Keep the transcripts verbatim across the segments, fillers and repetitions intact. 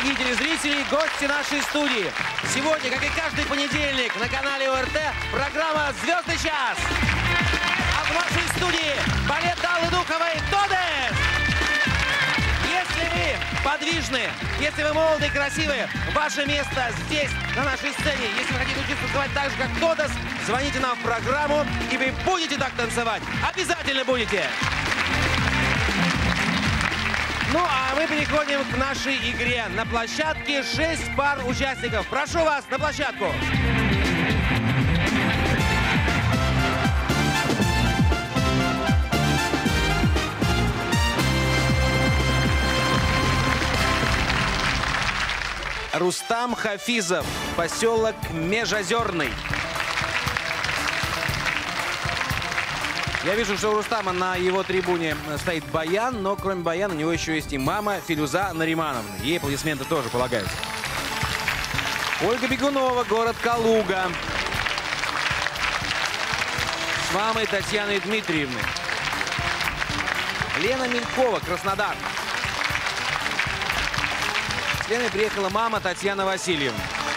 Дорогие телезрители, гости нашей студии. Сегодня, как и каждый понедельник, на канале ОРТ программа «Звездный час». А в нашей студии балет Аллы Духовой «Тодес». Если вы подвижны, если вы молоды и красивы, ваше место здесь, на нашей сцене. Если вы хотите учиться танцевать так же, как Тодес, звоните нам в программу, и вы будете так танцевать. Обязательно будете. Ну, а мы переходим к нашей игре. На площадке шесть пар участников. Прошу вас на площадку. Рустам Хафизов, поселок Межозерный. Я вижу, что у Рустама на его трибуне стоит баян, но кроме баяна у него еще есть и мама Филюза Наримановна. Ей аплодисменты тоже полагаются. Ольга Бегунова, город Калуга. С мамой Татьяной Дмитриевной. Лена Мелькова, Краснодар. С Леной приехала мама Татьяна Васильевна.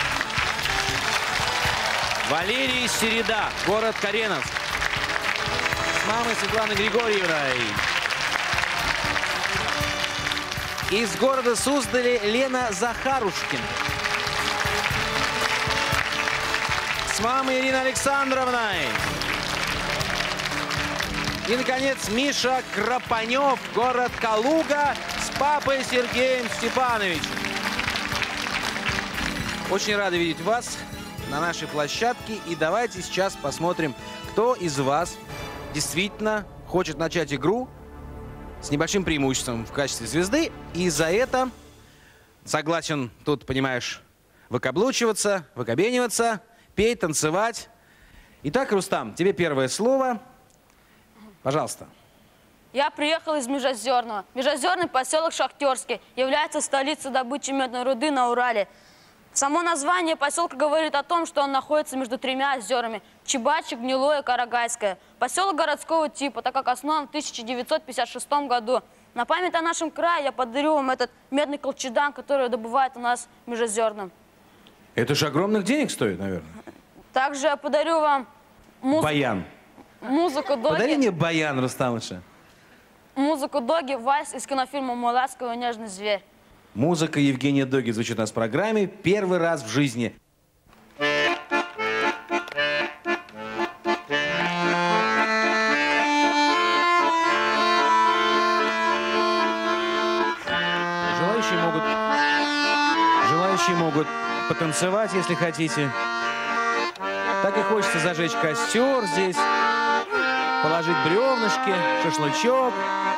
Валерий Середа, город Кореновск. С мамой Светланой Григорьевной. Из города Суздаля Лена Захарушкина. С мамой Ириной Александровной. И, наконец, Миша Крапанев, город Калуга, с папой Сергеем Степановичем. Очень рады видеть вас на нашей площадке. И давайте сейчас посмотрим, кто из вас действительно хочет начать игру с небольшим преимуществом в качестве звезды. И за это согласен тут, понимаешь, выкаблучиваться, выкобениваться, петь, танцевать. Итак, Рустам, тебе первое слово. Пожалуйста. Я приехал из Межозерного. Межозерный поселок Шахтерский является столицей добычи медной руды на Урале. Само название поселка говорит о том, что он находится между тремя озерами – Чебачи, Гнилое, Карагайское. Поселок городского типа, так как основан в тысяча девятьсот пятьдесят шестом году. На память о нашем крае я подарю вам этот медный колчедан, который добывают у нас в Межозерном. Это же огромных денег стоит, наверное. Также я подарю вам музыку. Баян. Музыку Доги. Подари мне баян, Рустамыша. Музыку Доги, вальс из кинофильма «Мой ласковый нежный зверь». Музыка Евгения Доги звучит у нас в программе первый раз в жизни. Желающие могут, желающие могут потанцевать, если хотите. Так и хочется зажечь костер здесь, положить бревнышки, шашлычок.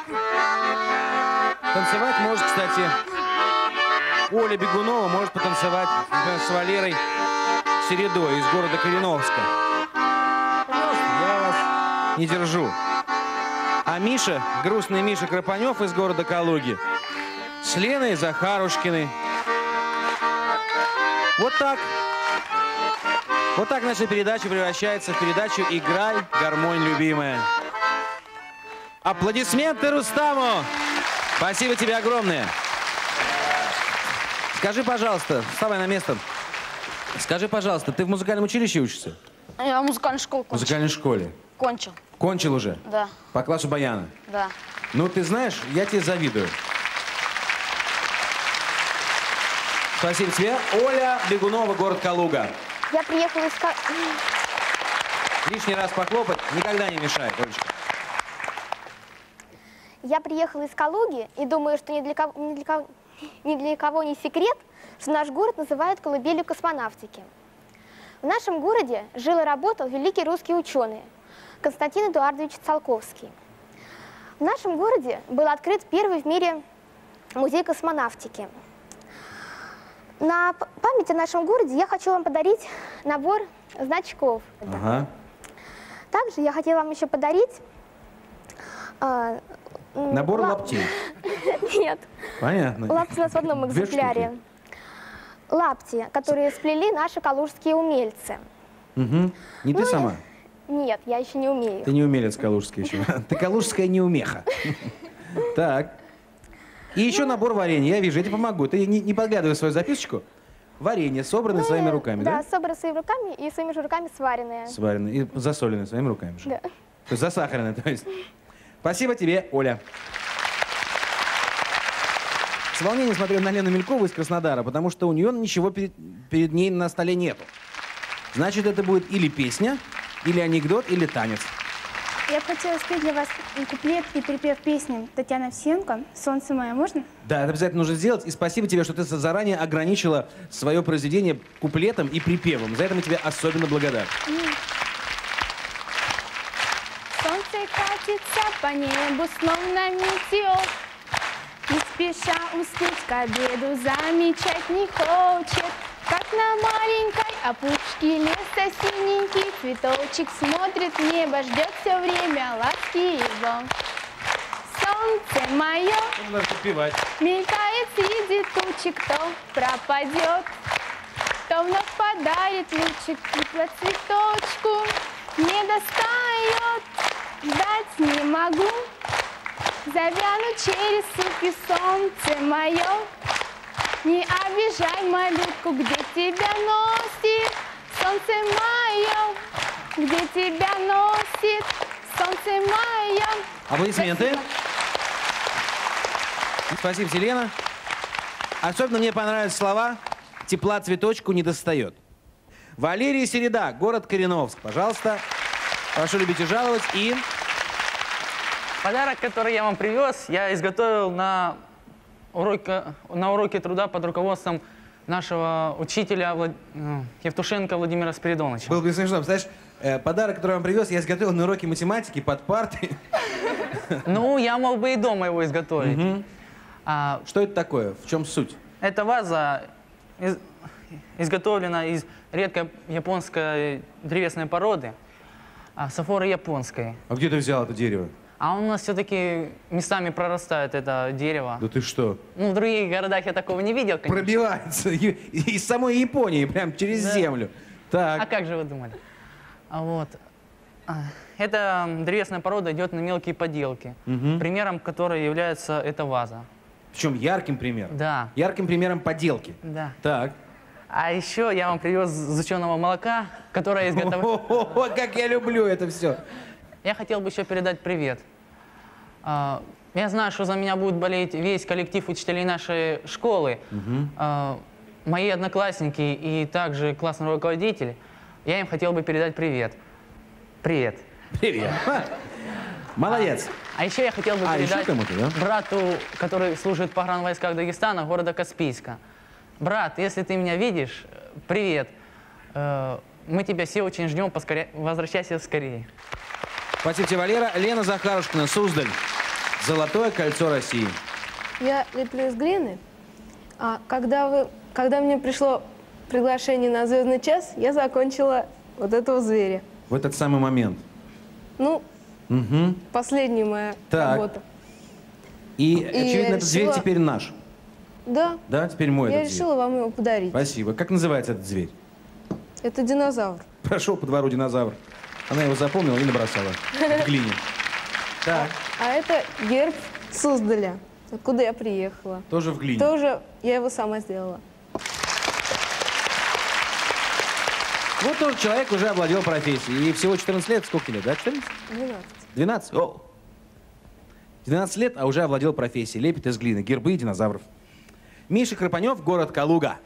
Танцевать может, кстати, Оля Бегунова может потанцевать с Валерой Середой из города Кореновска. Пожалуйста, я вас не держу. А Миша, грустный Миша Крапанев из города Калуги, с Леной Захарушкиной. Вот так. Вот так наша передача превращается в передачу «Играй, гармонь, любимая». Аплодисменты Рустаму! Спасибо тебе огромное. Скажи, пожалуйста, вставай на место. Скажи, пожалуйста, ты в музыкальном училище учишься? Я в музыкальной школе кончил. В музыкальной школе? Кончил. Кончил уже? Да. По классу баяна? Да. Ну, ты знаешь, я тебе завидую. Спасибо тебе. Оля Бегунова, город Калуга. Я приехала из... Лишний раз похлопать никогда не мешает, Олечка. Я приехала из Калуги и думаю, что ни для кого, ни для кого, ни для кого не секрет, что наш город называют колыбелью космонавтики. В нашем городе жил и работал великий русский ученый Константин Эдуардович Циолковский. В нашем городе был открыт первый в мире музей космонавтики. На память о нашем городе я хочу вам подарить набор значков. Ага. Также я хотела вам еще подарить... Э, Набор лап... лаптей. Нет. Понятно. Лапти у нас в одном экземпляре. Лапти, которые сплели наши калужские умельцы. Угу. Не ты ну, сама? Нет, я еще не умею. Ты не умелец калужский еще. Ты калужская неумеха. Так. И еще набор варенья. Я вижу, я тебе помогу. Ты не, не подглядывай в свою записочку. Варенье, собранное Ну, своими руками, да? Да, собраны своими руками и своими же руками сваренные. Сваренное и засоленное своими руками же. Да. То есть засахаренное, то есть. Спасибо тебе, Оля. С волнением смотрю на Лену Мелькову из Краснодара, потому что у нее ничего перед, перед ней на столе нету. Значит, это будет или песня, или анекдот, или танец. Я бы хотела спеть для вас куплет и припев песни Татьяны Овсиенко «Солнце мое». Можно? Да, это обязательно нужно сделать. И спасибо тебе, что ты заранее ограничила свое произведение куплетом и припевом. За это мы тебе особенно благодарны. Солнце катится по небу, словно метеор. Не спеша успеть к обеду, замечать не хочет. Как на маленькой опушке леса синенький цветочек смотрит в небо, ждет все время ласки его. Солнце мое Надо подпевать. мелькает среди тучек, то пропадет, то вновь подарит лучик тепло цветочку. Не достает, ждать не могу, завяну через суки, солнце мое. Не обижай малютку, где тебя носит, солнце мое, где тебя носит, солнце мое. Аплодисменты. Спасибо, Селена. Особенно мне понравились слова «Тепла цветочку не достает». Валерия Середа, город Кореновск. Пожалуйста, прошу любить и жаловать. И подарок, который я вам привез, я изготовил на уроке, на уроке труда под руководством нашего учителя Влад... Евтушенко Владимира Спиридоновича. было бы смешно. Представляешь, э, подарок, который я вам привез, я изготовил на уроке математики под партой. Ну, я мог бы и дома его изготовить. Мгм. А, Что это такое? В чем суть? эта ваза из- изготовлена из редкой японской древесной породы, а, сафоры японской. А где ты взял это дерево? А у нас все-таки местами прорастает это дерево. Да ты что? Ну, в других городах я такого не видел, конечно. Пробивается и- и- из самой Японии, прям через Да. землю. Так. А как же вы думали? А вот. а, Эта древесная порода идет на мелкие поделки, Мгм. примером которой является эта ваза. Причем ярким примером. Да, Ярким примером поделки. да. Так. А еще я вам привез сгущенного молока, которое изготовляется... О, как я люблю это все. Я хотел бы еще передать привет. А, Я знаю, что за меня будет болеть весь коллектив учителей нашей школы, а, мои одноклассники и также классный руководитель. Я им хотел бы передать привет. Привет. Привет. Молодец. А еще я хотел бы А, еще передать кому-то, да? брату, который служит в погранвойсках Дагестана, города Каспийска. Брат, если ты меня видишь, привет. Э, Мы тебя все очень ждем, поскорее, возвращайся скорее. Спасибо тебе, Валера. Лена Захарушкина, Суздаль. Золотое кольцо России. Я леплю из глины. А когда, вы, когда мне пришло приглашение на «Звездный час», я закончила вот этого зверя. В этот самый момент. Ну, Угу. последняя моя Так. работа. И, И очевидно, этот зверь решила- теперь наш. Да, Да, теперь мой я этот решила вам его подарить. зверь. Спасибо. Как называется этот зверь? Это динозавр. Прошел по двору динозавр. Она его запомнила и набросала в глине. Так, А это герб Суздаля, откуда я приехала. тоже в глине. Тоже я его сама сделала. Вот тоже человек уже овладел профессией. И всего четырнадцать лет. Сколько тебе лет, да? четырнадцать? двенадцать. двенадцать? О! двенадцать лет, а уже овладел профессией. Лепит из глины гербы и динозавров. Миша Крапанев, город Калуга.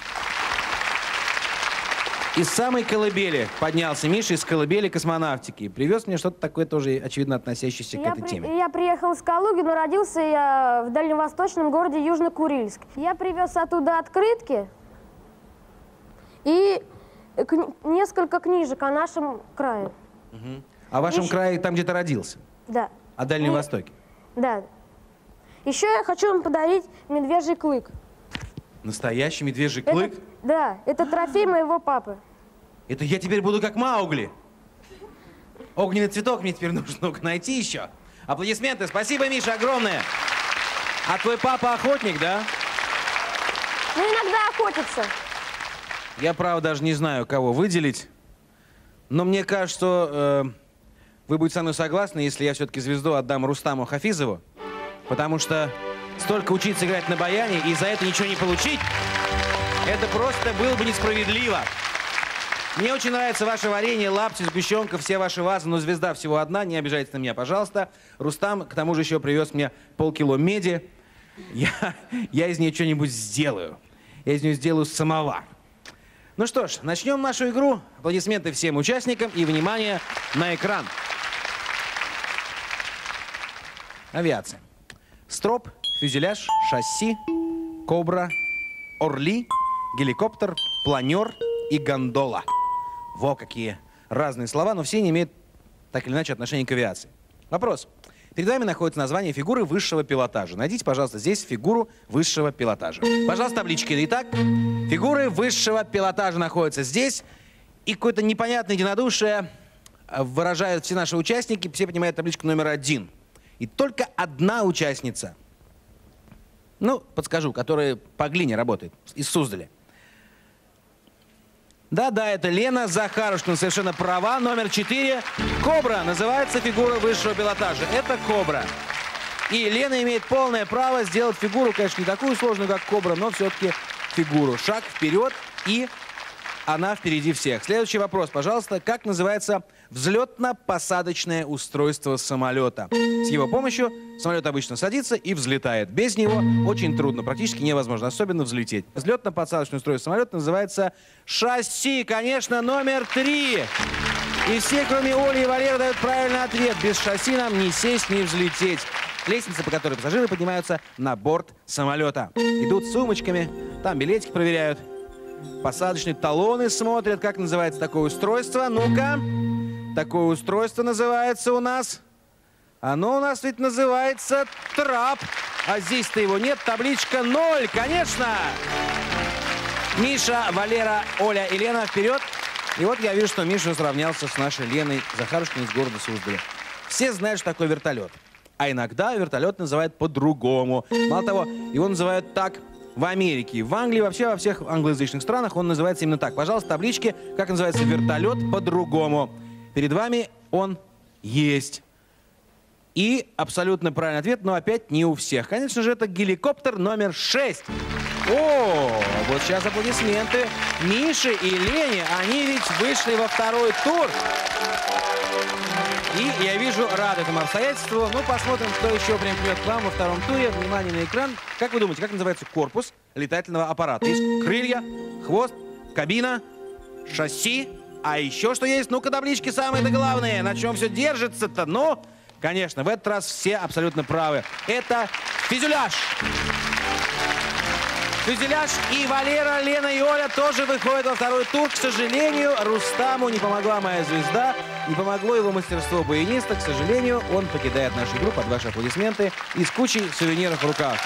Из самой колыбели поднялся Миша, из колыбели космонавтики. Привез мне что-то такое тоже, очевидно, относящееся к Я, этой при- теме. я приехал из Калуги, но родился я в дальневосточном городе Южно-Курильск. Я привез оттуда открытки и кни- несколько книжек о нашем крае. А в вашем Миша- крае там где-то родился? Да. О Дальнем И- Востоке? Да. Еще я хочу вам подарить медвежий клык. Настоящий медвежий Это- клык? да, это трофей моего папы. Это я теперь буду как Маугли. Огненный цветок мне теперь нужно ну-ка найти еще. Аплодисменты. Спасибо, Миша, огромное. А твой папа охотник, да? Ну, иногда охотится. Я, правда, даже не знаю, кого выделить. Но мне кажется, что э, вы будете со мной согласны, если я все-таки звезду отдам Рустаму Хафизову. Потому что столько учиться играть на баяне и за это ничего не получить, это просто было бы несправедливо. Мне очень нравится ваше варенье, лапти, сгущенка, все ваши вазы, но звезда всего одна, не обижайтесь на меня, пожалуйста. Рустам, к тому же, еще привез мне полкило меди. Я, я из нее что-нибудь сделаю. Я из нее сделаю самовар. Ну что ж, начнем нашу игру. Аплодисменты всем участникам и внимание на экран. Авиация. Строп, фюзеляж, шасси, кобра, орли, геликоптер, планер и гондола. Во, какие разные слова, но все не имеют так или иначе отношения к авиации. Вопрос. Перед вами находится название фигуры высшего пилотажа. Найдите, пожалуйста, здесь фигуру высшего пилотажа. Пожалуйста, таблички. Итак, фигуры высшего пилотажа находятся здесь. И какое-то непонятное единодушие выражают все наши участники. Все понимают табличку номер один. И только одна участница, ну, подскажу, которая по глине работает, из Суздаля. Да-да, это Лена Захарушкина, совершенно права. Номер четыре. Кобра называется фигура высшего пилотажа. Это кобра. И Лена имеет полное право сделать фигуру, конечно, не такую сложную, как кобра, но все-таки фигуру. Шаг вперед, и она впереди всех. Следующий вопрос, пожалуйста. Как называется взлетно-посадочное устройство самолета? С его помощью самолет обычно садится и взлетает. Без него очень трудно, практически невозможно, особенно взлететь. Взлетно-посадочное устройство самолета называется шасси. Конечно, номер три. И все, кроме Оли и Валеры, дают правильный ответ. Без шасси нам ни сесть, ни взлететь. Лестница, по которой пассажиры поднимаются на борт самолета. Идут с сумочками, там билетики проверяют. Посадочные талоны смотрят, как называется такое устройство. Ну-ка, такое устройство называется у нас... Оно у нас ведь называется трап. А здесь-то его нет, табличка ноль, конечно! Миша, Валера, Оля и Лена, вперед! И вот я вижу, что Миша сравнялся с нашей Леной Захарушкиной из города Суздаля. Все знают, что такое вертолет. А иногда вертолет называют по-другому. Мало того, его называют так... В Америке, в Англии, вообще во всех англоязычных странах он называется именно так. Пожалуйста, таблички, как называется вертолет по-другому. Перед вами он есть. И абсолютно правильный ответ, но опять не у всех. Конечно же, это геликоптер номер шесть. О, вот сейчас аплодисменты Мише и Лене. Они ведь вышли во второй тур. И я вижу, рад этому обстоятельству. Ну, посмотрим, кто еще примкнет к вам во втором туре. Внимание на экран. Как вы думаете, как называется корпус летательного аппарата? Есть крылья, хвост, кабина, шасси. А еще что есть? Ну-ка, таблички самые-то главные. На чем все держится-то? Ну, конечно, в этот раз все абсолютно правы. Это фюзеляж. Фюзеляж, и Валера, Лена и Оля тоже выходят во второй тур. К сожалению, Рустаму не помогла моя звезда, не помогло его мастерство баяниста. К сожалению, он покидает нашу игру под ваши аплодисменты и с кучей сувениров в руках.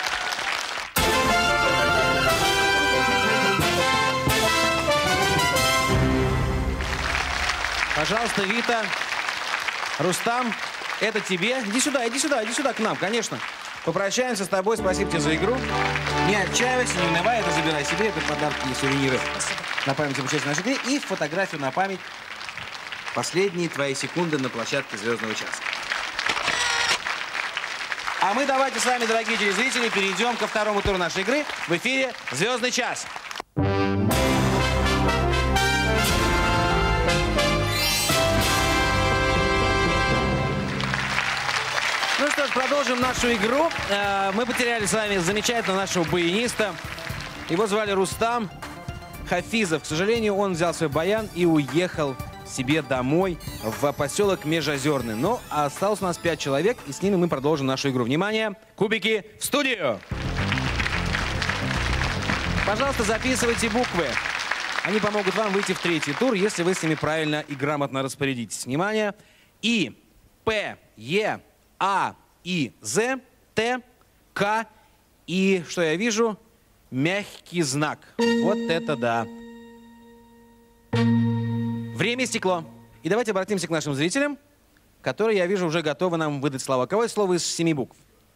Пожалуйста, Вита, Рустам, это тебе. Иди сюда, иди сюда, иди сюда к нам, конечно. Попрощаемся с тобой, спасибо тебе за игру. Не отчаивайся, не унывай, это забирай себе, это подарки и сувениры. Спасибо. На память об участии в нашей игре и фотографию на память. Последние твои секунды на площадке «Звездного часа». А мы давайте с вами, дорогие телезрители, перейдем ко второму туру нашей игры. В эфире «Звездный час». Ну что ж, продолжим нашу игру. Мы потеряли с вами замечательного нашего баяниста. Его звали Рустам Хафизов. К сожалению, он взял свой баян и уехал себе домой в поселок Межозерный. Но осталось у нас пять человек, и с ними мы продолжим нашу игру. Внимание, кубики в студию! Пожалуйста, записывайте буквы. Они помогут вам выйти в третий тур, если вы с ними правильно и грамотно распорядитесь. Внимание. И, П, Е, А, И, З, Т, К и, что я вижу, мягкий знак. Вот это да. Время истекло. И давайте обратимся к нашим зрителям, которые, я вижу, уже готовы нам выдать слова. Какое слово из семи букв?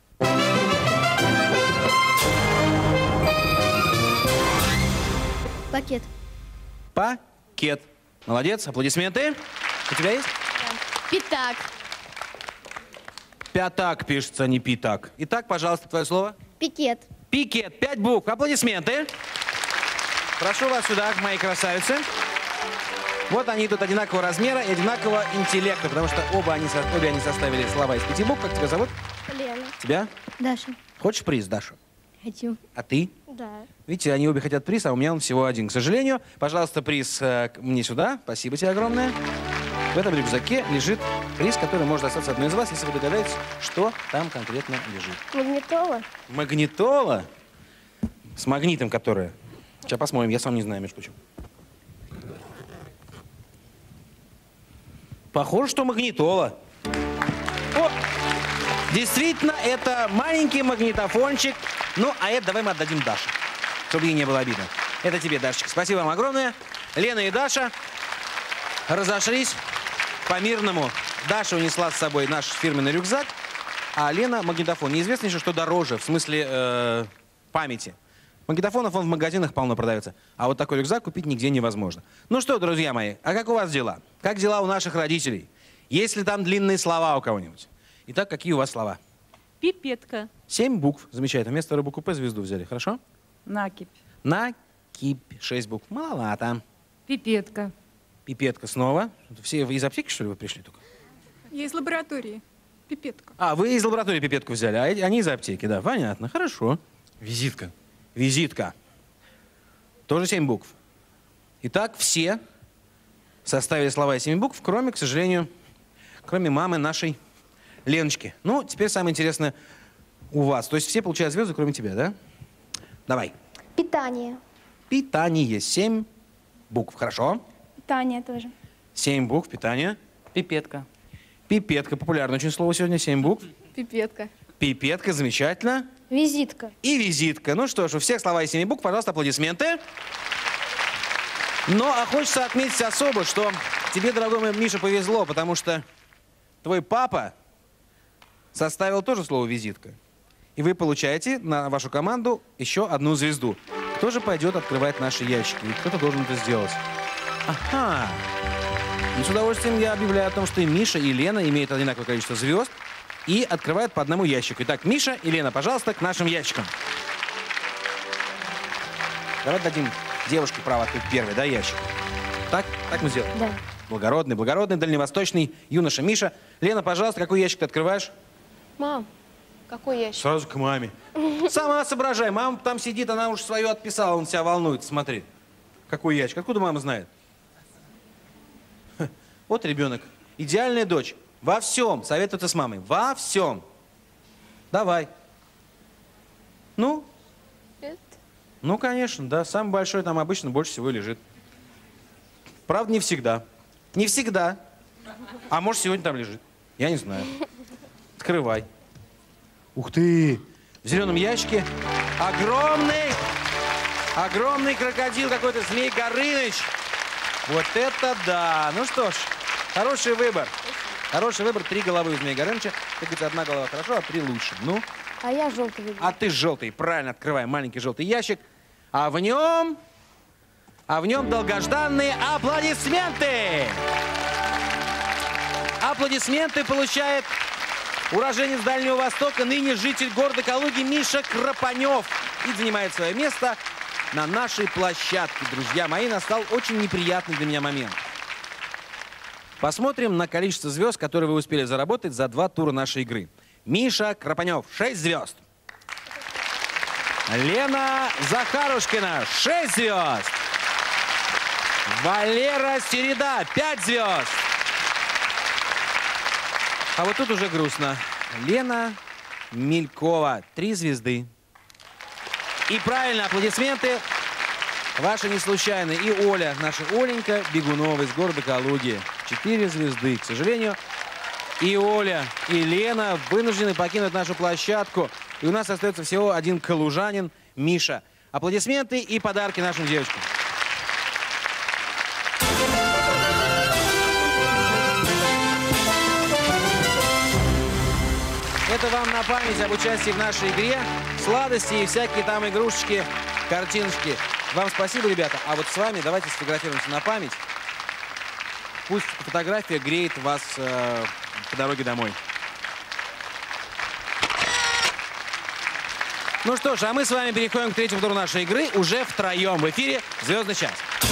Пакет. Пакет. Молодец. Аплодисменты. У тебя есть? Пятак. Пятак пишется, а не питак. Итак, пожалуйста, твое слово. Пикет. Пикет. Пять букв. Аплодисменты. Прошу вас сюда, мои красавицы. Вот они тут одинакового размера и одинакового интеллекта, потому что оба они, обе они составили слова из пяти букв. Как тебя зовут? Лена. Тебя? Даша. Хочешь приз, Даша? Хочу. А ты? Да. Видите, они обе хотят приз, а у меня он всего один, к сожалению. Пожалуйста, приз э, мне сюда. Спасибо тебе огромное. В этом рюкзаке лежит приз, который может остаться одной из вас, если вы догадаетесь, что там конкретно лежит. Магнитола. Магнитола? С магнитом, которая. Сейчас посмотрим, я сам не знаю, между прочим. Похоже, что магнитола. О! Действительно, это маленький магнитофончик. Ну, а это давай мы отдадим Даше, чтобы ей не было обидно. Это тебе, Дашечка. Спасибо вам огромное. Лена и Даша разошлись по-мирному. Даша унесла с собой наш фирменный рюкзак, а Лена магнитофон. Неизвестно еще, что дороже, в смысле э, памяти. Магнитофонов он в магазинах полно продается, а вот такой рюкзак купить нигде невозможно. Ну что, друзья мои, а как у вас дела? Как дела у наших родителей? Есть ли там длинные слова у кого-нибудь? Итак, какие у вас слова? Пипетка. Семь букв. Замечательно. Вместо второй буквы П звезду взяли. Хорошо? Накипь. Накипь. Шесть букв. Маловато. Пипетка. Пипетка снова. Все из аптеки, что ли, вы пришли только? Я из лаборатории. Пипетка. А, вы из лаборатории пипетку взяли, а эти- они из аптеки, да. Понятно. Хорошо. Визитка. Визитка. Тоже семь букв. Итак, все составили слова из семи букв, кроме, к сожалению, кроме мамы нашей Леночки. Ну, теперь самое интересное у вас. То есть все получают звезды, кроме тебя, да? Давай. Питание. Питание. Семь букв. Хорошо. Питание тоже. Семь букв. Питание. Пипетка. Пипетка. Популярное очень слово сегодня. Семь букв. Пипетка. Пипетка. Замечательно. Визитка. И визитка. Ну что ж, у всех слова из семи букв. Пожалуйста, аплодисменты. Ну, а хочется отметить особо, что тебе, дорогой мой Миша, повезло, потому что твой папа составил тоже слово «визитка». И вы получаете на вашу команду еще одну звезду. Кто же пойдет открывать наши ящики? Ведь кто-то должен это сделать. Ага. И с удовольствием я объявляю о том, что и Миша, и Лена имеют одинаковое количество звезд и открывают по одному ящику. Итак, Миша и Лена, пожалуйста, к нашим ящикам. Давай дадим девушке право открыть первый, да, ящик? Так? Так мы сделаем? Да. Благородный, благородный, дальневосточный юноша Миша. Лена, пожалуйста, какой ящик ты открываешь? Мам, какой ящик? Сразу к маме. Сама соображай. Мама там сидит, она уж свое отписала, он себя волнует. Смотри. Какой ящик? Откуда мама знает? Ха. Вот ребенок. Идеальная дочь. Во всем. Советуется с мамой. Во всем. Давай. Ну? Это? Ну, конечно, да. Самый большой там обычно больше всего лежит. Правда, не всегда. Не всегда. А может, сегодня там лежит. Я не знаю. Открывай. Ух ты! В зеленом ящике огромный, огромный крокодил какой-то, Змей Горыныч. Вот это да! Ну что ж, хороший выбор. Хороший выбор. Три головы у Змея Горыныча. Как говорится, одна голова хорошо, а три лучше. Ну? А я желтый выбрал. А ты желтый. Правильно, открываем маленький желтый ящик. А в нем... А в нем долгожданные аплодисменты! Аплодисменты получает уроженец Дальнего Востока, ныне житель города Калуги Миша Крапанев. И занимает свое место на нашей площадке. Друзья мои, настал очень неприятный для меня момент. Посмотрим на количество звезд, которые вы успели заработать за два тура нашей игры. Миша Крапанев, шесть звезд. Лена Захарушкина, шесть звезд. Валера Середа, пять звезд. А вот тут уже грустно. Лена Мелькова, три звезды. И правильно, аплодисменты ваши не случайные. И Оля, наша Оленька Бегунова из города Калуги. Четыре звезды. К сожалению, и Оля, и Лена вынуждены покинуть нашу площадку. И у нас остается всего один калужанин, Миша. Аплодисменты и подарки нашим девочкам. Это вам на память об участии в нашей игре. Сладости и всякие там игрушечки, картиночки. Вам спасибо, ребята. А вот с вами давайте сфотографируемся на память. Пусть фотография греет вас э, по дороге домой. Ну что ж, а мы с вами переходим к третьему туру нашей игры уже втроем. В эфире «Звездный час».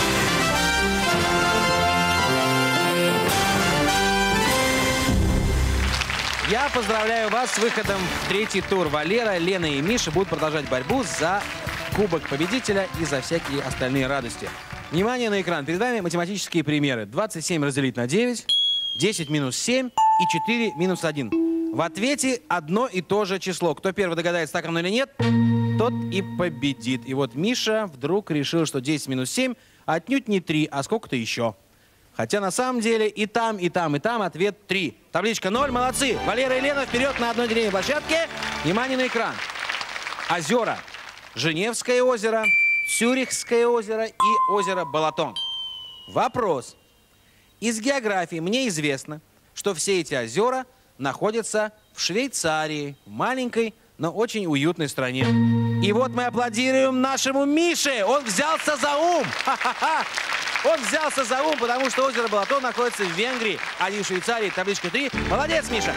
Я поздравляю вас с выходом в третий тур. Валера, Лена и Миша будут продолжать борьбу за кубок победителя и за всякие остальные радости. Внимание на экран. Перед вами математические примеры. двадцать семь разделить на девять, десять минус семь и четыре минус один. В ответе одно и то же число. Кто первый догадается, так оно или нет, тот и победит. И вот Миша вдруг решил, что десять минус семь отнюдь не три, а сколько-то еще. Хотя на самом деле и там, и там, и там ответ три. Табличка ноль. Молодцы. Валера и Лена вперед на одной деревне площадке. Внимание на экран. Озера. Женевское озеро, Цюрихское озеро и озеро Балатон. Вопрос. Из географии мне известно, что все эти озера находятся в Швейцарии, в маленькой, но очень уютной стране. И вот мы аплодируем нашему Мише. Он взялся за ум. Ха-ха-ха. Он взялся за ум, потому что озеро Балатон находится в Венгрии, а не в Швейцарии. Табличка три. Молодец, Миша.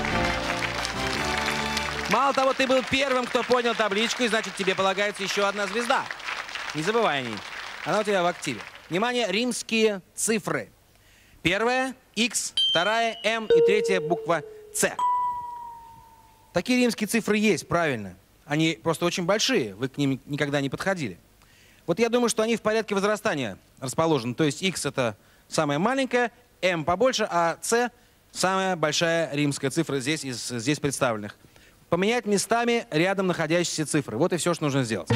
Мало того, ты был первым, кто понял табличку, и значит, тебе полагается еще одна звезда. Не забывай о ней. Она у тебя в активе. Внимание, римские цифры. Первая – X, вторая – M и третья буква C. Такие римские цифры есть, правильно. Они просто очень большие, вы к ним никогда не подходили. Вот я думаю, что они в порядке возрастания расположены. То есть X – это самая маленькая, M побольше, а C – самая большая римская цифра здесь, из здесь представленных. Поменять местами рядом находящиеся цифры. Вот и все, что нужно сделать.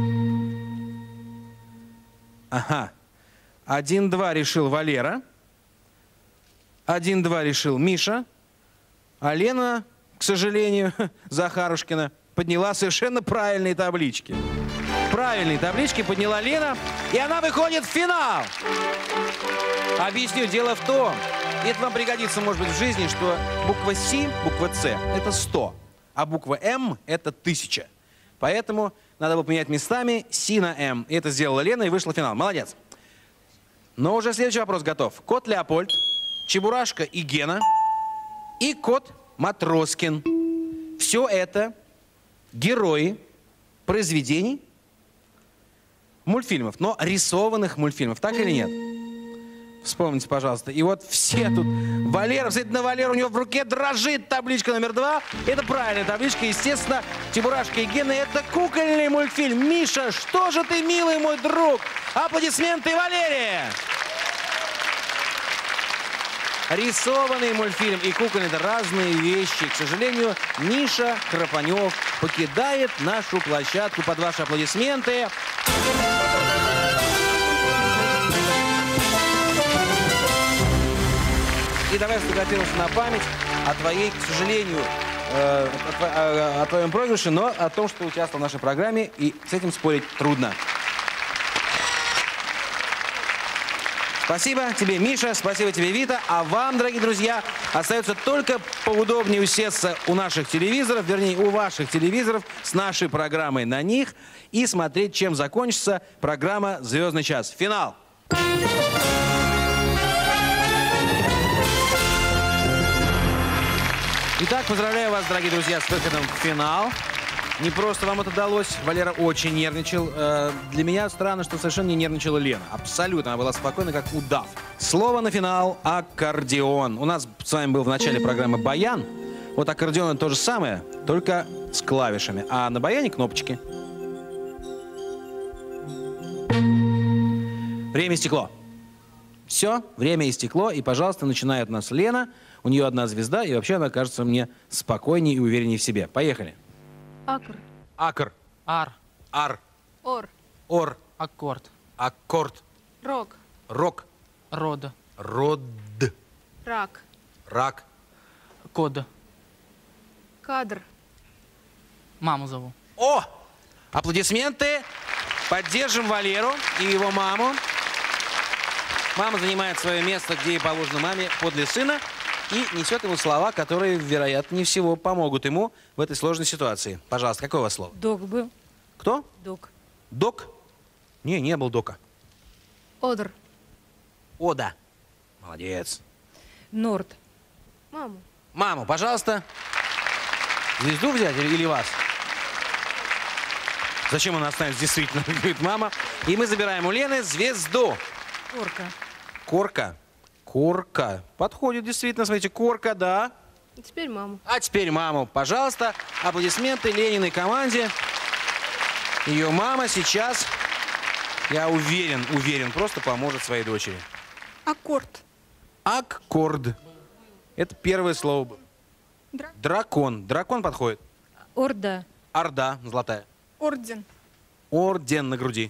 Ага. один-два решил Валера. один-два решил Миша. А Лена, к сожалению, Захарушкина, подняла совершенно правильные таблички. Правильные таблички подняла Лена, и она выходит в финал. Объясню. Дело в том, и это вам пригодится, может быть, в жизни, что буква С, буква С – это сто, а буква М – это тысяча. Поэтому надо было поменять местами С на М. И это сделала Лена, и вышла в финал. Молодец. Но уже следующий вопрос готов. Кот Леопольд, Чебурашка и Гена, и кот Матроскин. Все это герои произведений мультфильмов, но рисованных мультфильмов. Так или нет? Вспомните, пожалуйста. И вот все тут... Валера, смотрите на Валеру, у него в руке дрожит табличка номер два. Это правильная табличка. Естественно, Чебурашка и Гена — это кукольный мультфильм. Миша, что же ты, милый мой друг? Аплодисменты Валерии! Рисованный мультфильм и кукольный — это разные вещи. К сожалению, Миша Крапанев покидает нашу площадку под ваши аплодисменты. И давай сфотографируемся на память о твоей, к сожалению, э, о, о твоем проигрыше, но о том, что ты участвовал в нашей программе, и с этим спорить трудно. Спасибо тебе, Миша, спасибо тебе, Вита. А вам, дорогие друзья, остается только поудобнее усесться у наших телевизоров, вернее, у ваших телевизоров с нашей программой на них и смотреть, чем закончится программа «Звездный час». Финал. Итак, поздравляю вас, дорогие друзья, с выходом в финал. Не просто вам это удалось. Валера очень нервничал. Для меня странно, что совершенно не нервничала Лена. Абсолютно. Она была спокойна, как удав. Слово на финал – аккордеон. У нас с вами был в начале программы баян. Вот аккордеон – это то же самое, только с клавишами. А на баяне кнопочки. Время истекло. Все, время истекло. И, пожалуйста, начинает у нас Лена. У нее одна звезда, и вообще она кажется мне спокойнее и увереннее в себе. Поехали. Акр. Акр. Ар. Ар. Ор. Ор. Аккорд. Аккорд. Рок. Рок. Род. Род. Рак. Рак. Код. Кадр. Маму зову. О! Аплодисменты. Поддержим Валеру и его маму. Мама занимает свое место, где и положено маме, подле сына, и несет ему слова, которые, вероятнее всего, помогут ему в этой сложной ситуации. Пожалуйста, какое у вас слово? Док был. Кто? Док. Док? Не, не был дока. Одр. Ода. Молодец. Норд. Маму. Маму, пожалуйста. Звезду взять или, или вас? Зачем она останется, действительно, говорит мама. И мы забираем у Лены звезду. Корка. Корка. Корка. Подходит, действительно, смотрите, корка, да. И теперь маму. А теперь маму, пожалуйста. Аплодисменты Лениной команде. Ее мама сейчас, я уверен, уверен, просто поможет своей дочери. Аккорд. Аккорд. Это первое слово было. Дра- Дракон. Дракон подходит. Орда. Орда, золотая. Орден. Орден на груди.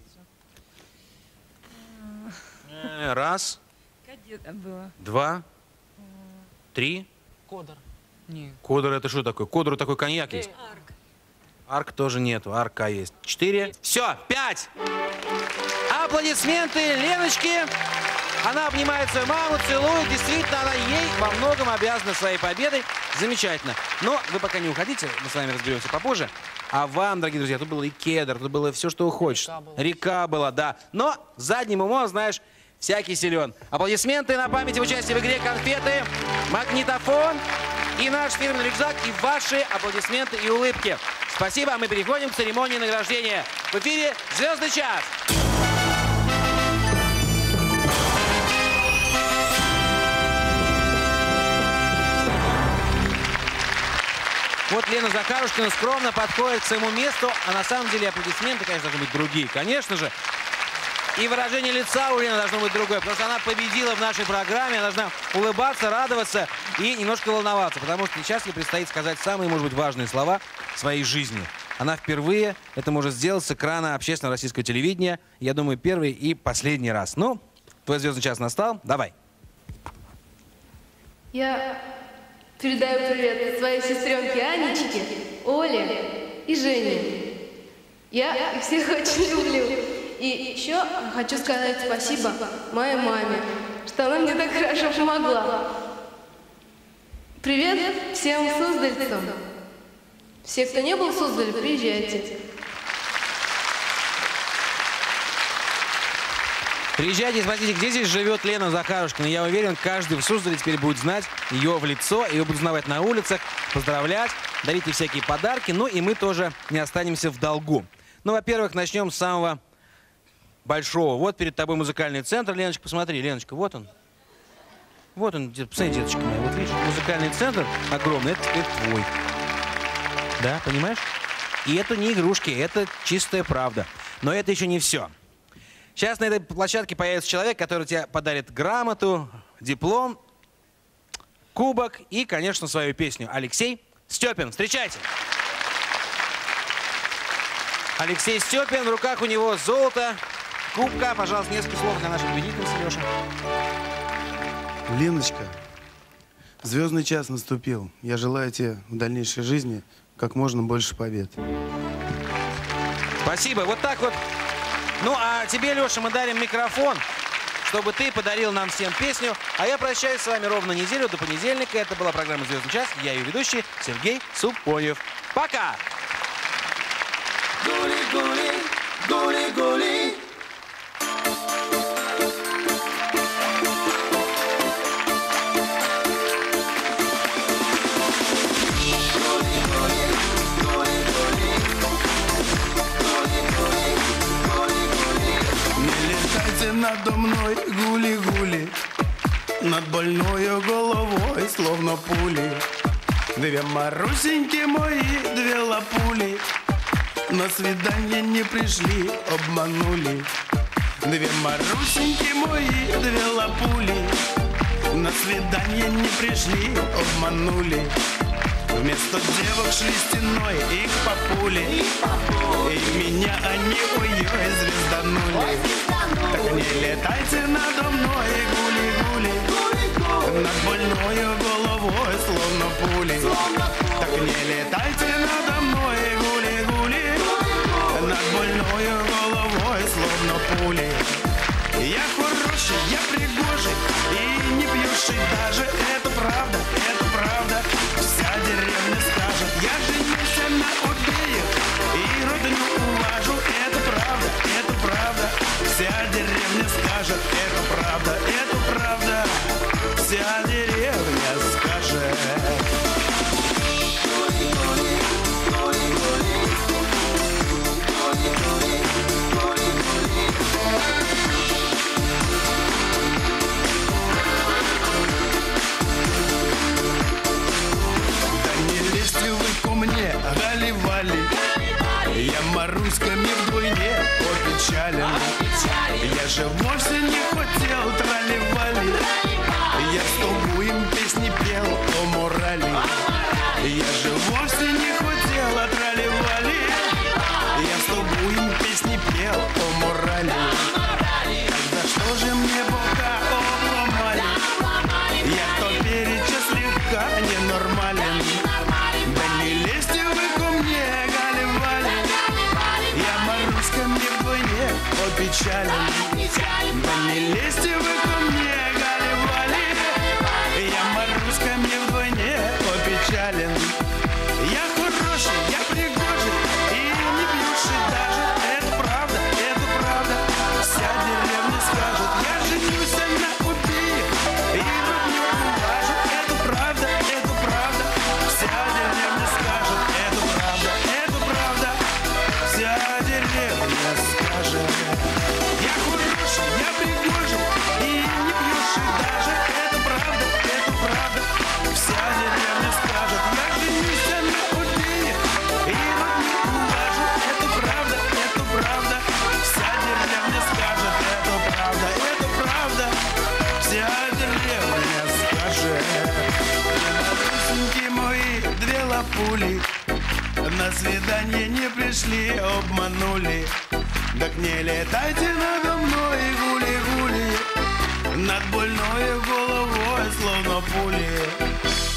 Э, Раз, Кадет было. два, три. Кодор. Нет. Кодор это что такое? Кодор такой коньяк есть. Арк. Арк тоже нету, арка есть. Четыре. Все, пять. Аплодисменты Леночке. Она обнимает свою маму, целует. Действительно, она ей во многом обязана своей победой. Замечательно. Но вы пока не уходите, мы с вами разберемся попозже. А вам, дорогие друзья, тут было и кедр, тут было все, что хочешь. Река была. Река была, да. Но задним умом, знаешь, всякий силен. Аплодисменты на память об участии в игре «Конфеты», магнитофон и наш фирменный рюкзак, и ваши аплодисменты и улыбки. Спасибо, а мы переходим к церемонии награждения. В эфире «Звездный час». Вот Лена Захарушкина скромно подходит к своему месту, а на самом деле аплодисменты, конечно, должны быть другие. Конечно же. И выражение лица у Лены должно быть другое, потому что она победила в нашей программе, она должна улыбаться, радоваться и немножко волноваться, потому что сейчас ей предстоит сказать самые, может быть, важные слова в своей жизни. Она впервые это может сделать с экрана общественного российского телевидения, я думаю, первый и последний раз. Ну, твой звездный час настал, давай. Я передаю привет своей сестренке Анечке, Оле и Жене. Я их всех очень люблю. И еще хочу сказать спасибо моей маме, что она мне так хорошо помогла. Привет всем суздальцам. Все, кто не был в Суздале, приезжайте. Приезжайте и смотрите, где здесь живет Лена Захарушкина. Я уверен, каждый в Суздале теперь будет знать ее в лицо, ее будут узнавать на улицах, поздравлять, дарить ей всякие подарки. Ну и мы тоже не останемся в долгу. Ну, во-первых, начнем с самого большого. Вот перед тобой музыкальный центр. Леночка, посмотри, Леночка, вот он. Вот он, посмотри, деточка моя. Вот видишь, музыкальный центр огромный, это теперь твой. Да, понимаешь? И это не игрушки, это чистая правда. Но это еще не все. Сейчас на этой площадке появится человек, который тебе подарит грамоту, диплом, кубок и, конечно, свою песню. Алексей Степин. Встречайте. Алексей Степин, в руках у него золото, кубка. Пожалуйста, несколько слов для нашей победительницы, Леша. Леночка, звездный час наступил. Я желаю тебе в дальнейшей жизни как можно больше побед. Спасибо. Вот так вот. Ну, а тебе, Леша, мы дарим микрофон, чтобы ты подарил нам всем песню. А я прощаюсь с вами ровно неделю, до понедельника. Это была программа «Звездный час». Я ее ведущий Сергей Супоев. Пока! Гули-гули, гули-гули. Надо мной гули-гули, над больною головой, словно пули. Две Марусеньки мои, две лапули, на свидание не пришли, обманули. Две Марусеньки мои, две лапули, на свидание не пришли, обманули. Вместо девок шли стеной, их папули, и меня они ой-ой звезданули. Так не летайте надо мной, гули-гули, над больною головой, словно пули. Так не летайте надо мной, гули-гули, над больною головой, словно пули. Я хороший, я пригожий и не пьющий даже, это правда, это правда. Вся деревня скажет, я женился на обеих и родню уважу, это правда, это правда. Вся деревня скажет, это правда, это правда. Вся деревня скажет. Маруськами вдвойне опечален. Я же вовсе не хотел трали-вали, я с тобой им песни пел о морали. Я же вовсе не хотел трали-вали, я с тобой им песни пел о морали. Тогда что же мне бока обломали? Я кто перечес слегка ненормален. Да не лезьте вы ко мне, Галя-Валя, я Маруськами вдвойне опечален. Да не лезьте вы ко мне, Галя-Валя, я Маруськами вдвойне опечален. Я хороший, я пригожий и не пьющий даже. Это правда, это правда, вся деревня скажет. Я женюсь на убие и родню уважу. Это правда, это правда, вся деревня скажет. Это правда, это правда, вся деревня скажет. Я хороший, я пригожий и не пьющий даже. Это правда, это правда, вся деревня скажет. Я женюсь на убие и родню уважу. Это правда, это правда, вся деревня скажет. Это правда, это правда, вся деревня скажет. Песенки мои, две лапули, на свидание не пришли, обманули. Так не летайте надо мной, гули-гули, над больной головой, словно пули.